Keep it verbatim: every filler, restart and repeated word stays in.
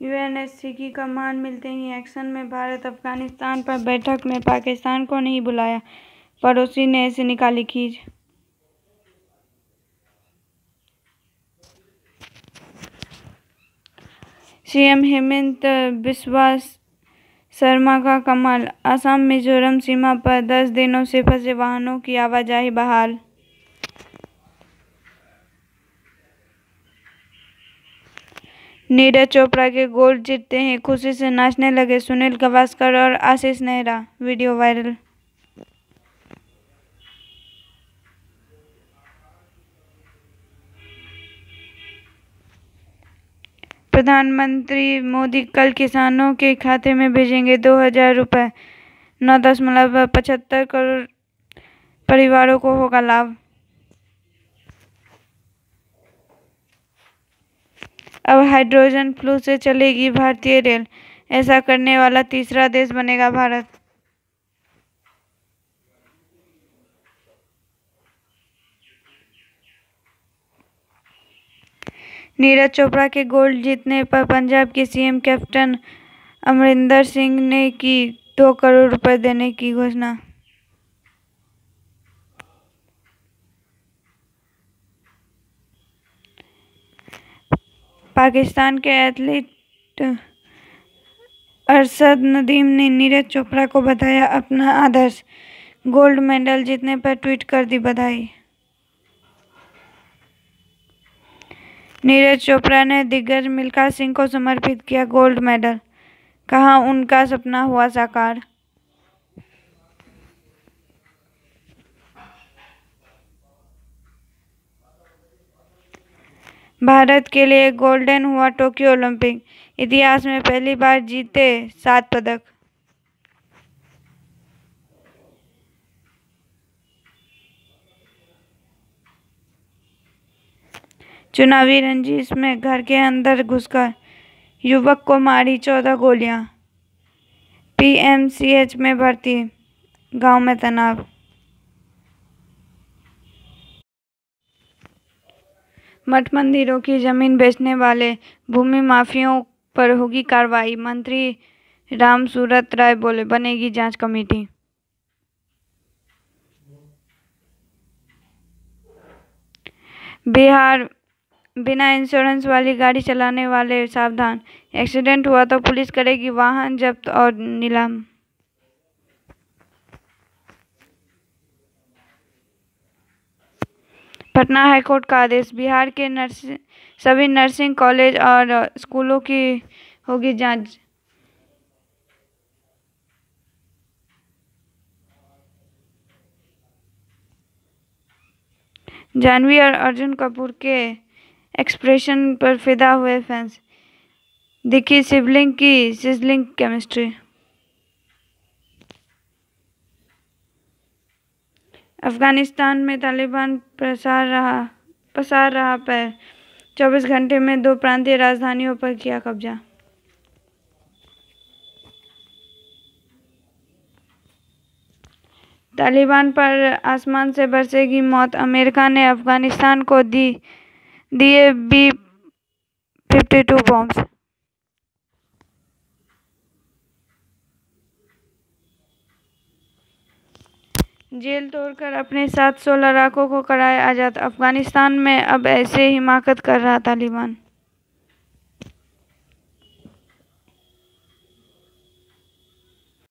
UNSC की कमान मिलते ही action में भारत। अफगानिस्तान पर बैठक में पाकिस्तान को नहीं बुलाया, पड़ोसी ने ऐसे निकाली खींच। सीएम हेमंत बिस्वा शर्मा का कमाल। असम मिजोरम सीमा पर दस दिनों से फंसे वाहनों की आवाजाही बहाल। नीरज चोपड़ा के गोल्ड जीतते ही खुशी से नाचने लगे सुनील गावस्कर और आशीष नेहरा, वीडियो वायरल। प्रधानमंत्री मोदी कल किसानों के खाते में भेजेंगे दो हजार रुपये। नौ दशमलव पचहत्तर करोड़ परिवारों को होगा लाभ। अब हाइड्रोजन फ्लू से चलेगी भारतीय रेल, ऐसा करने वाला तीसरा देश बनेगा भारत। नीरज चोपड़ा के गोल्ड जीतने पर पंजाब के सीएम कैप्टन अमरिंदर सिंह ने की दो करोड़ रुपए देने की घोषणा। पाकिस्तान के एथलीट अरशद नदीम ने नीरज चोपड़ा को बताया अपना आदर्श। गोल्ड मेडल जीतने पर ट्वीट कर दी बधाई। नीरज चोपड़ा ने दिग्गज मिल्खा सिंह को समर्पित किया गोल्ड मेडल, कहा उनका सपना हुआ साकार। भारत के लिए गोल्डन हुआ टोक्यो ओलंपिक, इतिहास में पहली बार जीते सात पदक। चुनावी रंजिश में घर के अंदर घुसकर युवक को मारी चौदह गोलियां। पीएमसीएच में भर्ती, गांव में तनाव। मठ मंदिरों की जमीन बेचने वाले भूमि माफियाओं पर होगी कार्रवाई। मंत्री रामसूरत राय बोले बनेगी जांच कमेटी। बिहार बिना इंश्योरेंस वाली गाड़ी चलाने वाले सावधान, एक्सीडेंट हुआ तो पुलिस करेगी वाहन जब्त और नीलाम। पटना हाईकोर्ट का आदेश, बिहार के नर्सिंग सभी नर्सिंग कॉलेज और स्कूलों की होगी जांच। जाह्नवी और अर्जुन कपूर के एक्सप्रेशन पर फिदा हुए फैंस, दिखी सिबलिंग की सिजलिंग केमिस्ट्री। अफगानिस्तान में तालिबान प्रसार रहा पसार रहा पैर, चौबीस घंटे में दो प्रांतीय राजधानियों पर किया कब्जा। तालिबान पर आसमान से बरसेगी मौत, अमेरिका ने अफगानिस्तान को दी दिए B fifty two bombs. Jail तोड़कर अपने साथ सौ लड़ाकों को कराया आजाद, अफगानिस्तान में अब ऐसे हिमाकत कर रहा तालिबान।